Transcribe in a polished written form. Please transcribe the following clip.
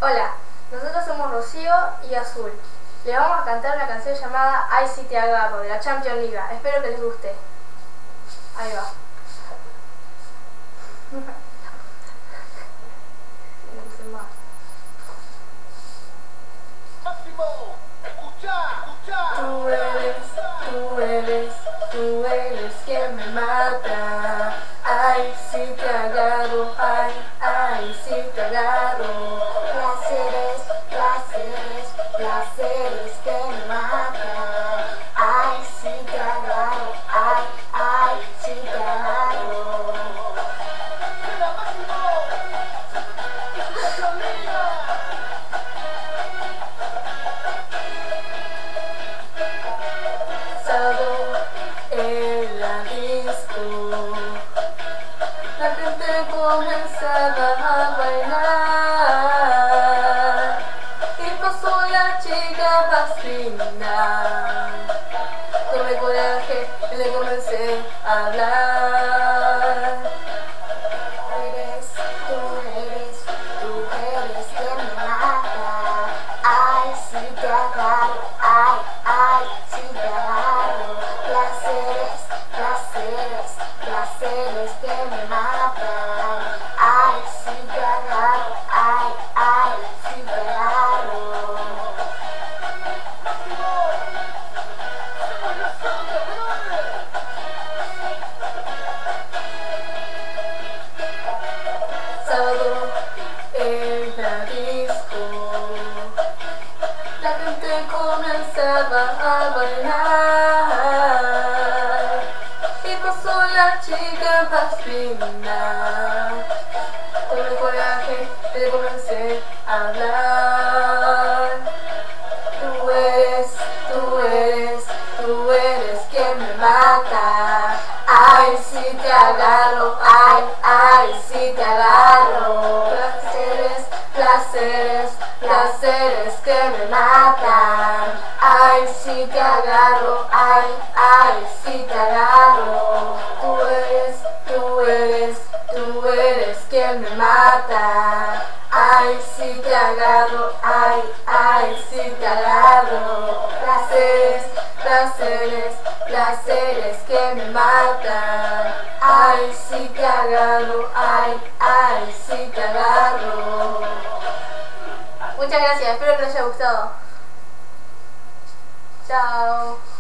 Hola, nosotros somos Rocío y Azul. Le vamos a cantar una canción llamada Ay si te agarro, de la Champions League. Espero que les guste. Ahí va. Máximo, escucha. Tú eres quien me mata. Ay si te agarro, ay si te agarro. Placeres que me matan. Ay si te agarro, ay si te agarro. ¡Mira, Máximo! ¡Es la liga! Sábado en la disco, la gente comenzaba a bailar y pasó la chica fascina. Tomé coraje y le comencé a hablar. Tú eres quien me mata. Ay, si te agarro, ay, si te agarro. Placeres que me matan. Ay, si te agarro, ay, si te agarro. ¡Máximo! ¡Hacemos la sangre, grande! Sábado en la disco, la gente comenzaba a bailar y pasó la chica más fina. Con el coraje le comencé a hablar. Tú eres quien me mata. Ay, si te agarro, ay, si te agarro. Placeres que me matan. Ay, si te agarro, ay, si te agarro. Tú eres quien me mata. Ay, si te agarro, ay, si te agarro. Placeres que me matan. Ay, si te agarro, ay, si te agarro. Muchas gracias, espero que les haya gustado. Chao.